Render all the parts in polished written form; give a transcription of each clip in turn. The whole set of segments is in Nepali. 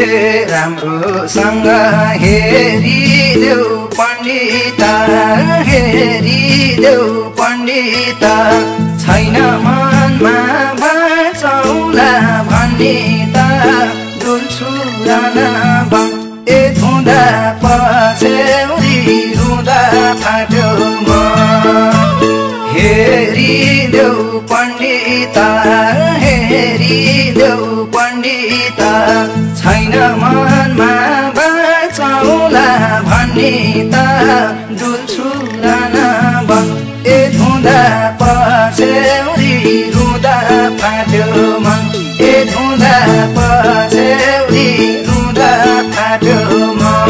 राम्रोसँग हेरिदेऊ पण्डिता हेरिदेऊ पण्डिता छैन मनमा बाँचौला भन्ने त डुल्छु रानाबन ए धुँदा पछ्यौरी रुँदा फाट्यो म हेरिदेऊ पण्डिता हेरिदेऊ पण्डिता छैन मनमा बाँचौला भन्ने त डुल्छु रानाबन ए धुँदा पछ्यौरी रुँदा फाट्यो मन ए धुँदा पछ्यौरी रुँदा फाट्यो मन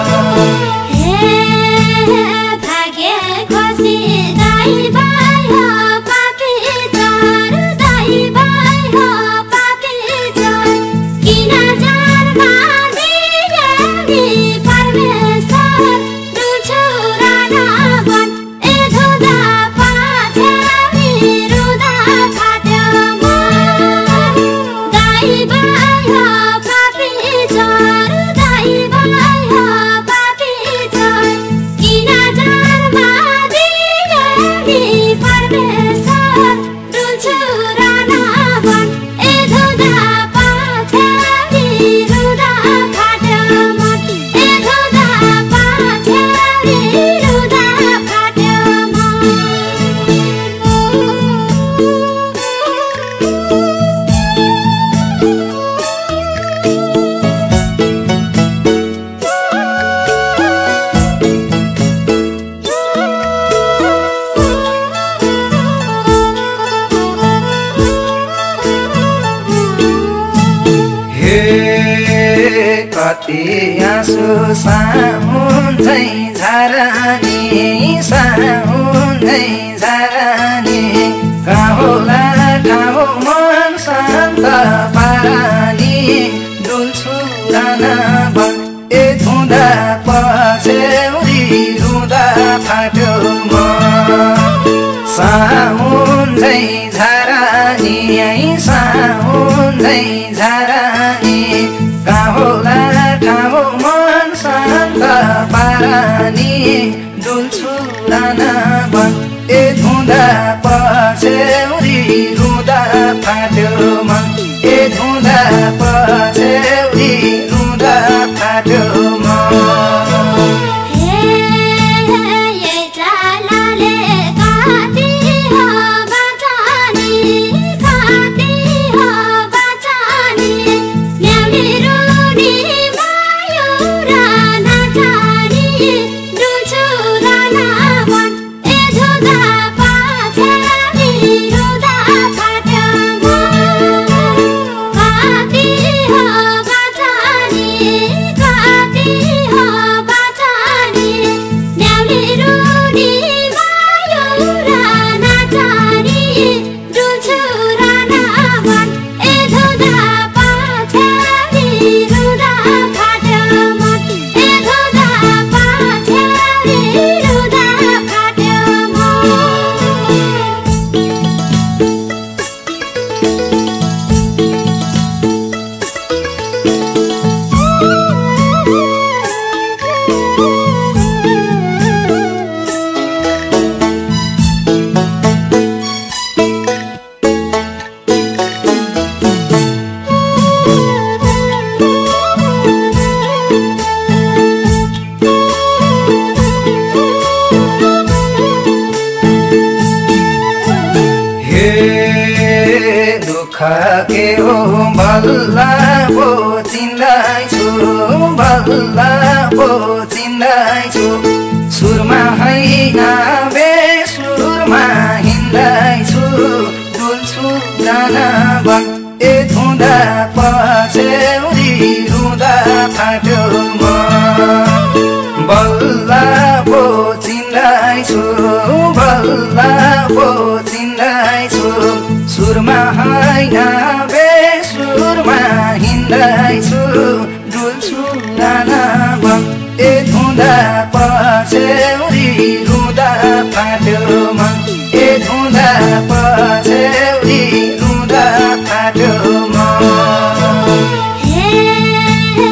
कति आँसु साउन्दै झरानी साउन्दै झरानी गाउँला ठाउँ मन शान्त पारानी डुल्छु रानाबन ए धुँदा पछ्यौरी रुँदा फाट्यो म साउन्दै झरानी साउन्दै झरानी गाउँला ठाउँ मन शान्त पारानी डुल्छु रानाबन ए धुँदा पछ्यौरी रुँदा फाट्यो मन ए धुँदा पछ्यौरी रुँदा फाट्यो मन के हो बल्ला पो चिन्दैछु बल्ला पो चिन्दैछु सुरमा हैन बेसुरमा हिँड्दैछु डुल्छु रानाबन ए धुँदा पछ्यौरी रुँदा फाट्यो म बल्ला पो चिन्दैछु बल्ला पो चिन्दैछु सुरमा हैन बेसुरमा हिँड्दैछु डुल्छु रानाबन ए धुँदा पछ्यौरी रुँदा फाट्यो मन ए धुँदा पछ्यौरी रुँदा फाट्यो मन